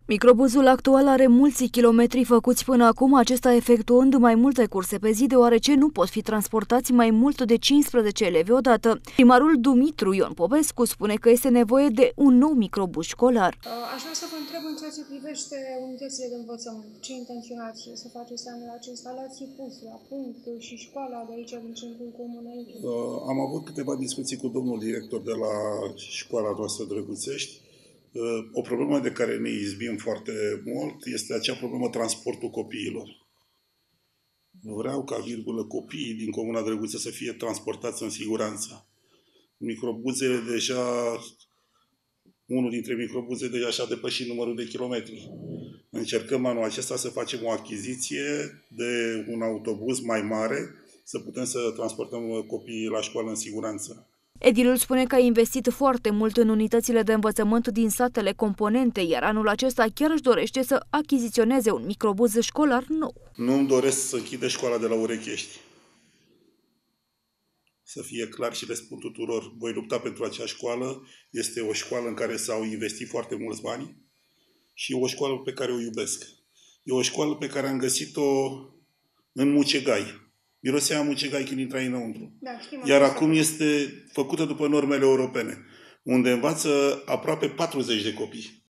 Microbuzul actual are mulți kilometri făcuți până acum, acesta efectuând mai multe curse pe zi, deoarece nu pot fi transportați mai mult de 15 elevi odată. Primarul Dumitru Ion Popescu spune că este nevoie de un nou microbuz școlar. Aș vrea să vă întreb în ceea ce privește unitățile de învățământ. Ce intenționați să faceți anul acesta? Instalații puse la punct și școala de aici din centrul comunei? Am avut câteva discuții cu domnul director de la școala noastră Drăguțești. O problemă de care ne izbim foarte mult este acea problemă transportul copiilor. Vreau ca copiii din Comuna Drăguță să fie transportați în siguranță. Microbuzele deja, unul dintre microbuze deja și-a depășit numărul de kilometri. Încercăm anul acesta să facem o achiziție de un autobuz mai mare, să putem să transportăm copiii la școală în siguranță. Edilul spune că a investit foarte mult în unitățile de învățământ din satele componente, iar anul acesta chiar își dorește să achiziționeze un microbuz școlar nou. Nu îmi doresc să închide școala de la Urechești. Să fie clar și le spun tuturor, voi lupta pentru acea școală. Este o școală în care s-au investit foarte mulți bani și e o școală pe care o iubesc. E o școală pe care am găsit-o în Mucegai. Mirosea mucegai când intrai înăuntru. Da, iar acum este făcută după normele europene, unde învață aproape 40 de copii.